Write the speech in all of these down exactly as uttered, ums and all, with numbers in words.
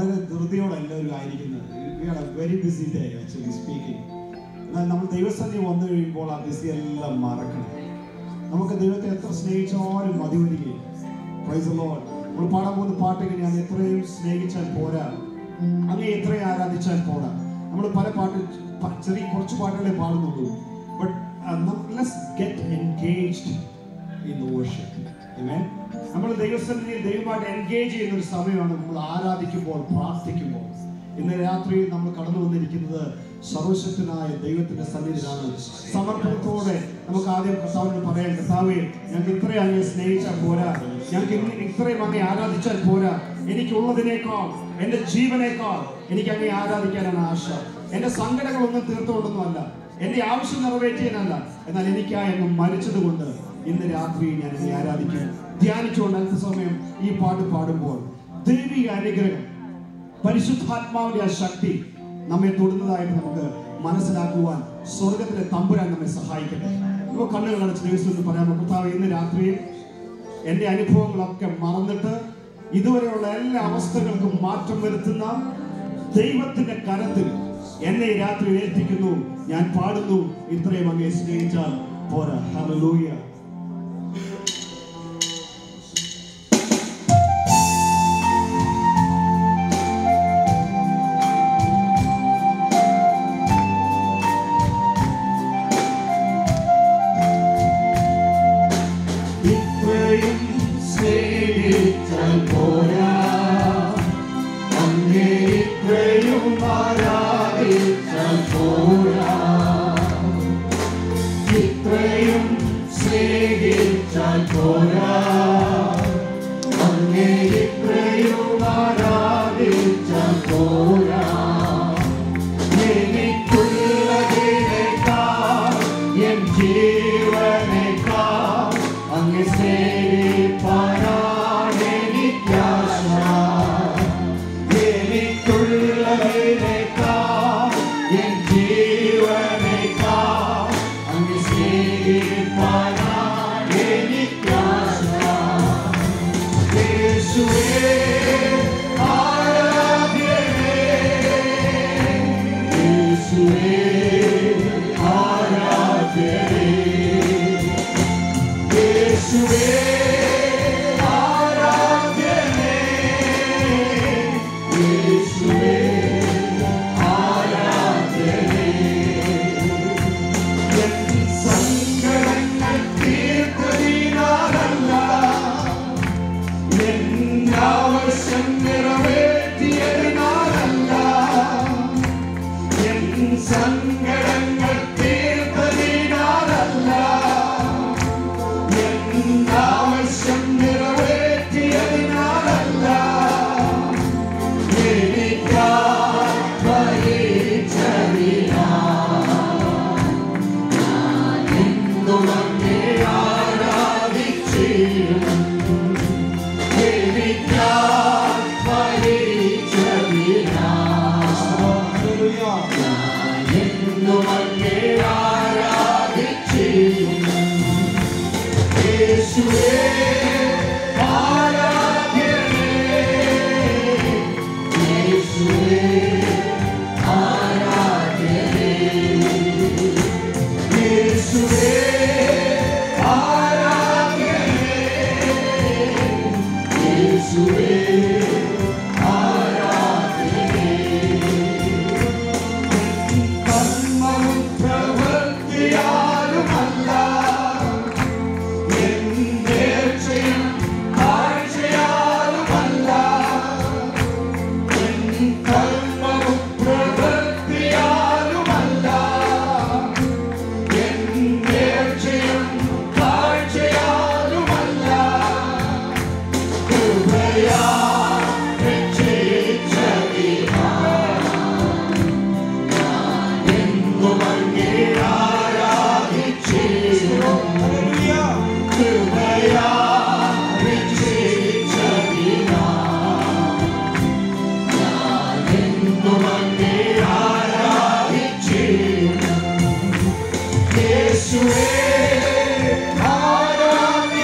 വളരെ ധൃതിയോടെ എല്ലാവരും ആയിരിക്കുന്നത്. We are a very busy day actually speaking. എന്നാൽ നമ്മൾ ദൈവസന്നിധി വന്നു കഴിയുമ്പോൾ ആ ബിസി എല്ലാം മറക്കണം. നമുക്ക് ദൈവത്തെ എത്ര സ്നേഹിച്ചാലും മതി വരികയും. Praise the Lord. നമ്മൾ പാടാൻ പോകുന്ന പാട്ടൊക്കെ ഞാൻ എത്രയും സ്നേഹിച്ചാൽ പോരാ, അങ്ങനെ എത്രയും ആരാധിച്ചാൽ പോരാ. നമ്മൾ പല പാട്ട് ചെറിയ കുറച്ച് പാട്ടുകളെ പാടുന്നുള്ളൂ. But let's get engaged in the worship. ആമേൻ. നമ്മൾ ദൈവസന്നിധിയിൽ ദൈവമായിട്ട് എൻഗേജ് ചെയ്യുന്ന ഒരു സമയമാണ് നമ്മൾ ആരാധിക്കുമ്പോൾ, പ്രാർത്ഥിക്കുമ്പോൾ. ഇന്ന് രാത്രിയിൽ നമ്മൾ കടന്നു വന്നിരിക്കുന്നത് സർവശക്തനായ ദൈവത്തിന്റെ സന്നിധിയിലാണ്. സമർപ്പണത്തോടെ നമുക്ക് ആദ്യം കർത്താവിനോട് പറയാം, കർത്താവേ, ഞങ്ങൾക്ക് ഇത്രയും അങ്ങേ സ്നേഹിച്ചാൽ പോരാ, ഞങ്ങൾക്ക് ഇത്രയും അങ്ങേ ആരാധിച്ചാൽ പോരാ. എനിക്കുള്ളതിനേക്കാൾ, എന്റെ ജീവനേക്കാൾ എനിക്ക് അങ്ങേ ആരാധിക്കാനാണ് ആശ. എന്റെ സങ്കടങ്ങളൊന്നും തീർത്തുകൊണ്ടൊന്നുമല്ല, എന്റെ ആവശ്യം നിറവേറ്റിയതല്ല, എന്നാൽ എനിക്കായി അങ്ങ് മരിച്ചതുകൊണ്ട് ഇന്ന് രാത്രി ഞാൻ അങ്ങേ ആരാധിക്കും. ധ്യാനിച്ചുകൊണ്ട് അല്പസമയം ഈ പാട്ട് പാടുമ്പോൾ ദൈവിക അനുഗ്രഹം, പരിശുദ്ധാത്മാവിന്റെ ആ ശക്തി നമ്മെ തൊടുന്നതായിട്ട് നമുക്ക് മനസ്സിലാക്കുവാൻ സ്വർഗത്തിലെ തമ്പുരാൻ നമ്മെ സഹായിക്കട്ടെ. നമുക്ക് കണ്ണുകൾ അടച്ച് ദിവസം പറയാമോ, കർത്താവേ, ഇന്ന് രാത്രിയിൽ എൻ്റെ അനുഭവങ്ങളൊക്കെ മറന്നിട്ട് ഇതുവരെയുള്ള എല്ലാ അവസ്ഥകൾക്കും മാറ്റം വരുത്തുന്ന ദൈവത്തിന്റെ കരത്തിൽ എന്നെ ഈ രാത്രി ഏൽപ്പിക്കുന്നു. ഞാൻ പാടുന്നു, ഇത്രയും അങ്ങേ സ്നേഹിച്ചാൽ പോരാ. ഹല്ലേലൂയ.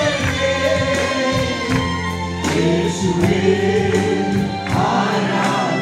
Yes,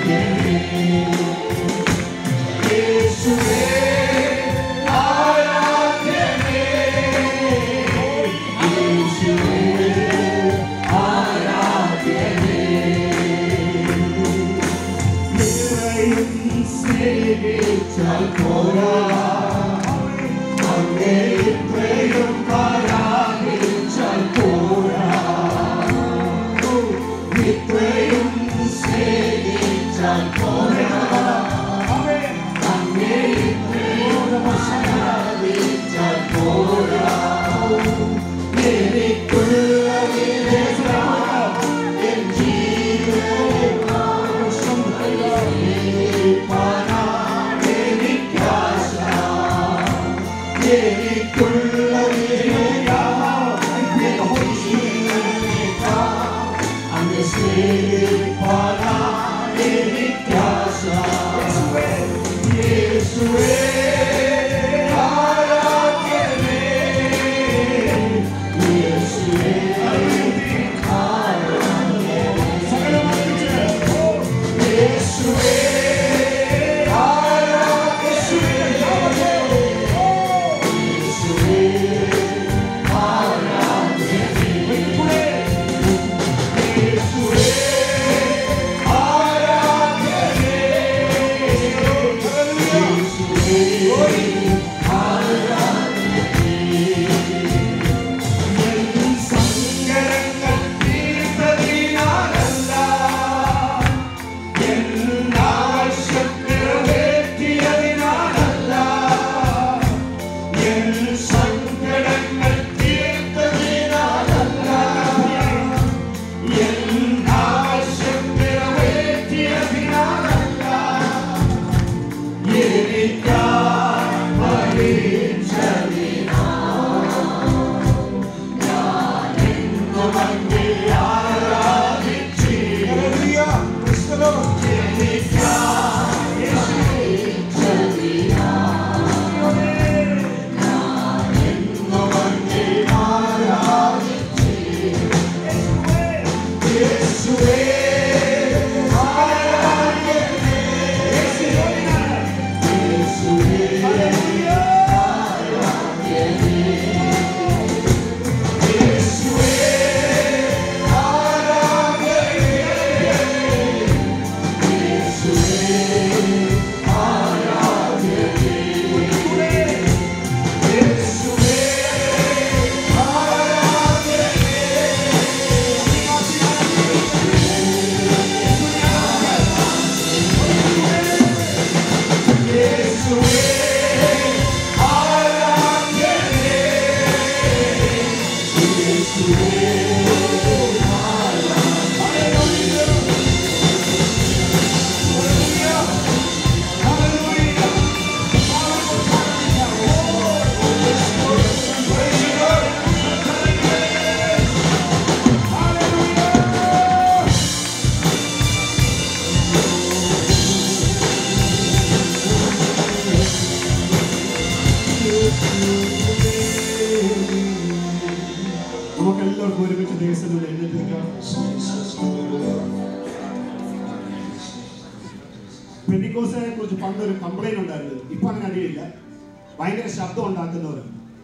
പെന്തിക്കോസിനെ കുറിച്ച് പണ്ടൊരു കംപ്ലൈന്റ് ഉണ്ടായിരുന്നു. ഇപ്പൊ അങ്ങനെ അധികമില്ല. ഭയങ്കര ശബ്ദം ഉണ്ടാക്കുന്നവർ.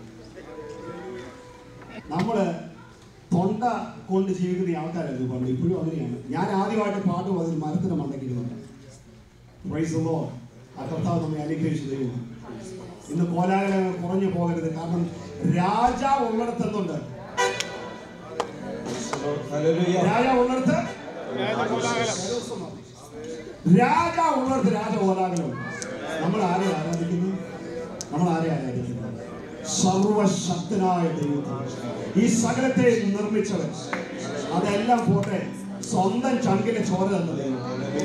നമ്മള് തൊണ്ട കൊണ്ട് ജീവിക്കുന്ന ആൾക്കാരായിരുന്നു പണ്ട്. ഇപ്പോഴും അങ്ങനെയാണ്. ഞാൻ ആദ്യമായിട്ട് പാട്ട് പാടുന്ന മരത്തിന് മണ്ടക്കിരുന്നുണ്ട്. Price the Lord. ആ കർത്താവ് നമ്മെ അനുഗ്രഹിച്ചു തരുന്നു. ഇന്ന് കോലാഹലങ്ങൾ കുറഞ്ഞു പോകരുത്. കാരണം രാജാവ് ഉള്ളിടത്തുന്നുണ്ട്. രാജാവ് ഉള്ളിടത്ത് രാജാവ് ഉള്ളിടത്ത് രാജ കോലാഹലം. നമ്മൾ ആരെ ആരാധിക്കുന്നു? നമ്മൾ ആരെ ആരാധിക്കുന്നു? സർവശക്തനായ ദൈവത്തെ, ഈ സകലത്തെ നിർമ്മിച്ചവൻ. അതെല്ലാം പോട്ടെ, സ്വന്തം ചങ്കിലെ ചോര തന്ന ദൈവം.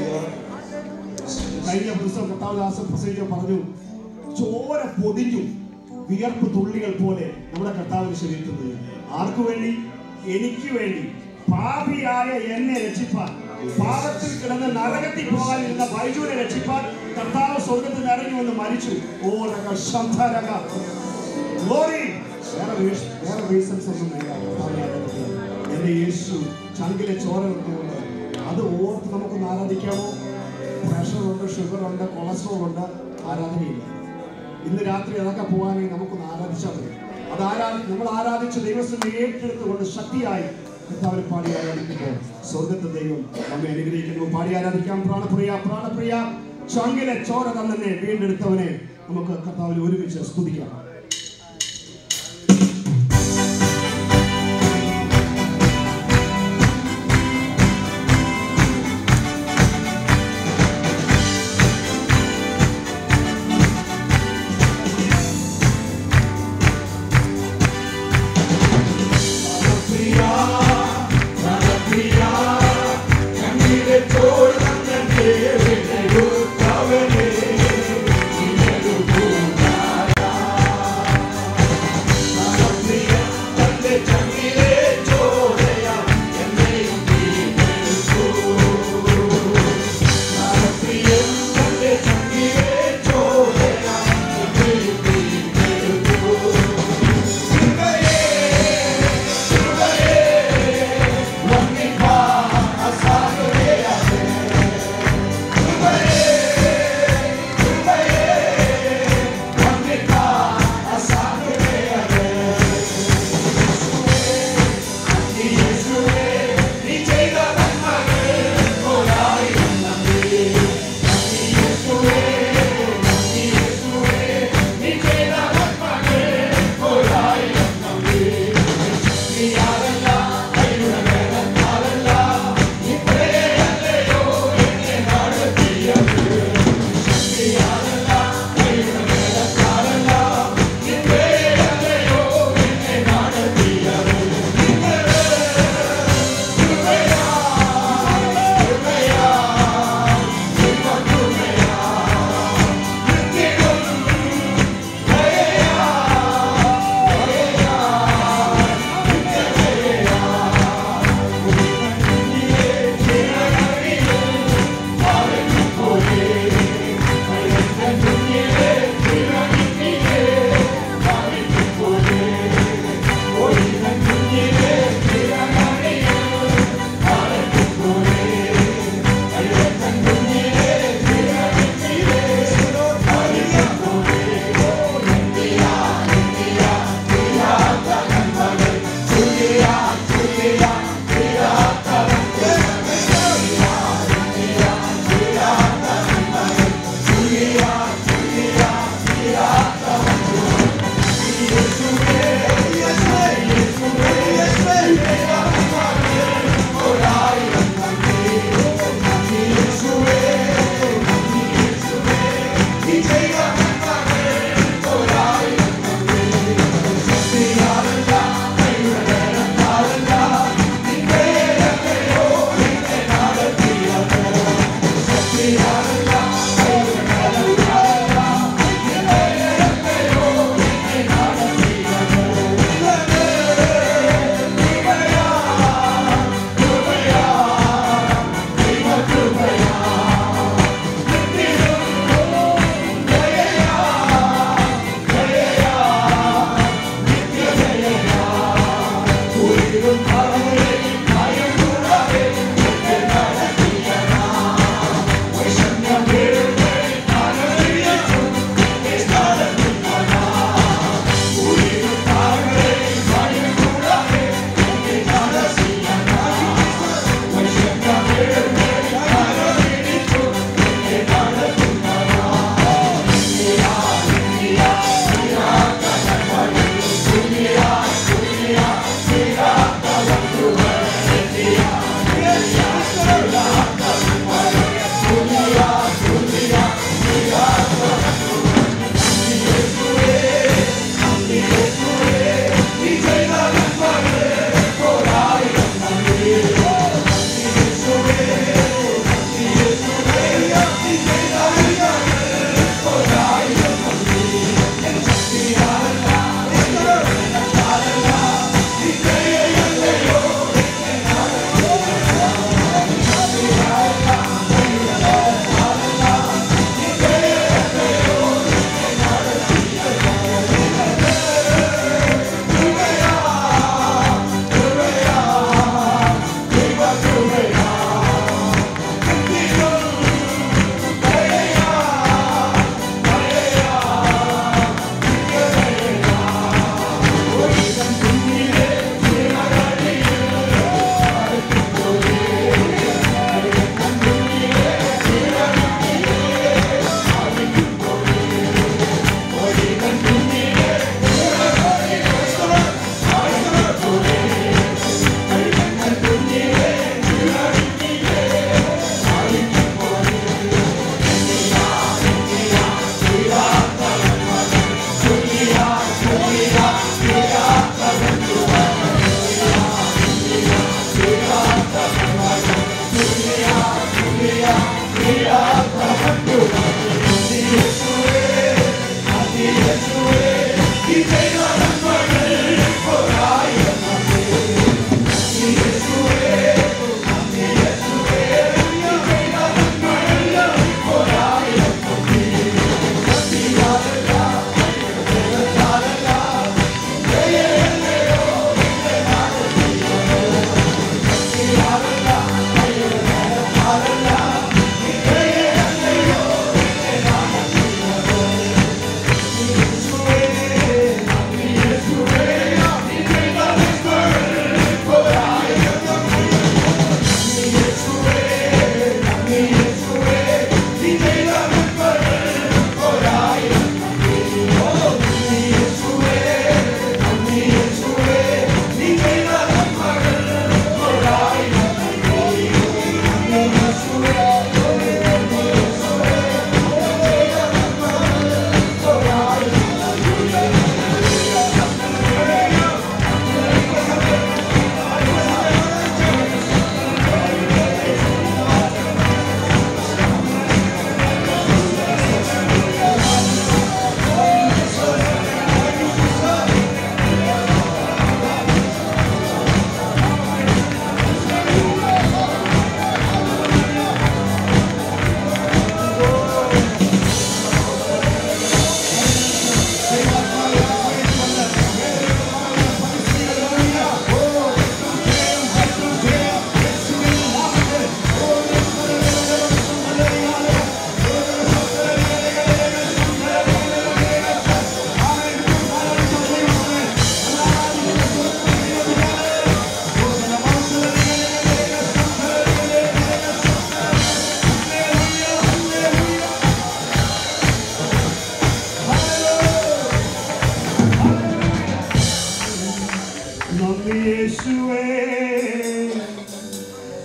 കഴിഞ്ഞ പുസ്തകം കർത്താവദാസൻ പ്രസംഗിച്ചു പറഞ്ഞു, ചോര പൊതിഞ്ഞു വിയർപ്പ് തുള്ളികൾ പോലെ നമ്മുടെ കർത്താവിന് ശരീരത്തിൽ. ആർക്കു വേണ്ടി? എനിക്ക് വേണ്ടി. പാപിയായ എന്നെ രക്ഷിപ്പാൻ, പാപത്തിൽ കിടന്ന് നരകത്തിൽ പോകാനിരുന്ന ബൈജുവിനെ രക്ഷിപ്പാൻ കർത്താവ് സ്വർഗത്തിൽ ഇറങ്ങി വന്ന് മരിച്ചു. ഓ രക ശബ്ദരക ഗ്ലോറി. വേറെ വേറെ റീസൺസ് ഒന്നും വേണ്ട. എന്റെ യേശു ചങ്കിലെ ചോര വെക്കുന്നുണ്ട്. അത് ഓർത്ത് നമുക്കൊന്ന് ആരാധിക്കാമോ? പ്രഷറുണ്ട്, ഷുഗറുണ്ട്, കൊളസ്ട്രോൾ ഉണ്ട്, ആരാധനയില്ല. ഇന്ന് രാത്രി അതൊക്കെ പോകാനെങ്കിൽ നമുക്കൊന്ന് ആരാധിച്ചാൽ മതി. അത് ആരാധി നമ്മൾ ആരാധിച്ച ദൈവസ്ഥനെ ഏറ്റെടുത്തുകൊണ്ട് ശക്തിയായി കർത്താവിനെ പാടി ആരാധിക്കുമ്പോൾ സ്വർഗത്തെ ദൈവം നമ്മെ അനുഗ്രഹിക്കുന്നു. പാടി ആരാധിക്കാം. പ്രാണപ്രിയ, പ്രാണപ്രിയ, ചങ്കിലെ ചോര തന്നെ വീണ്ടെടുത്തവനെ നമുക്ക് കർത്താവിനെ ഒരുമിച്ച് സ്തുതിക്കാം. Yeah.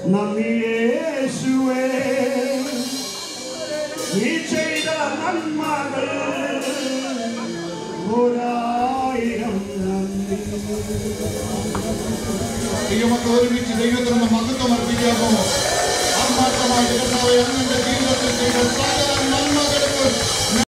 നന്ദി യേശുവേ, നീ ചെയ്ത നന്മകൾ ഒരായിരം നന്ദി. ദൈവമക്കൾ ഒരുമിച്ച് ദൈവത്തിനുള്ള മഹത്വം അർപ്പിക്കാമോ? ആത്മാർത്ഥമായി കർത്താവേ അങ്ങയുടെ ജീവിതത്തിൽ ചെയ്ത